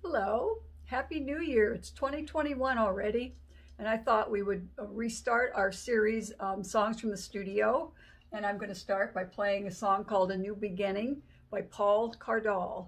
Hello, Happy New Year. It's 2021 already, and I thought we would restart our series, Songs from the Studio. And I'm going to start by playing a song called A New Beginning by Paul Cardall.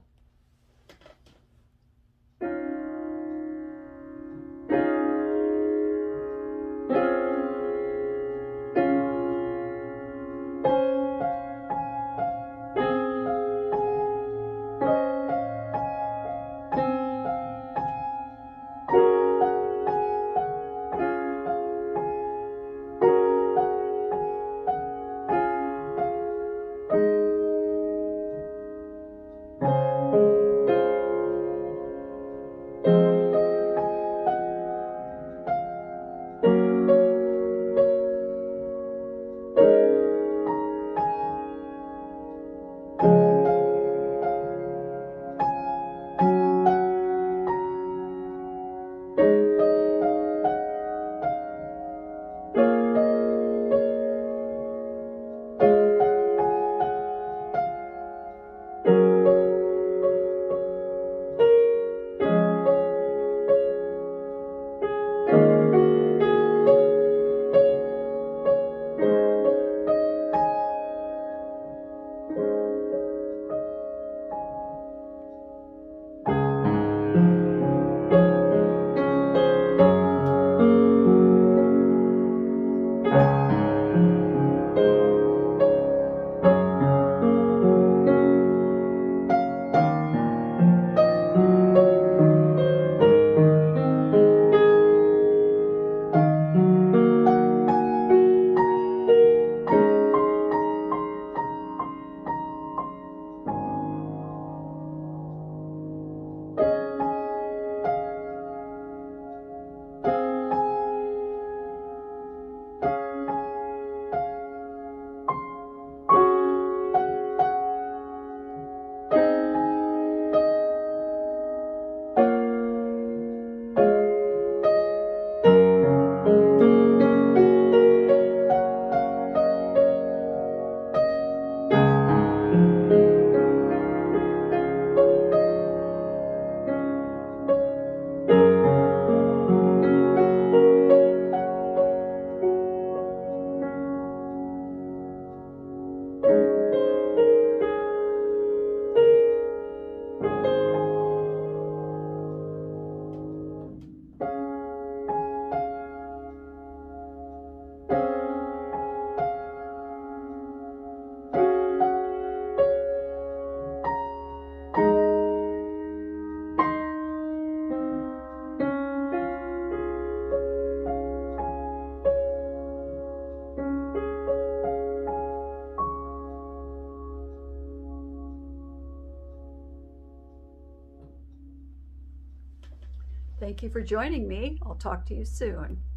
Thank you for joining me. I'll talk to you soon.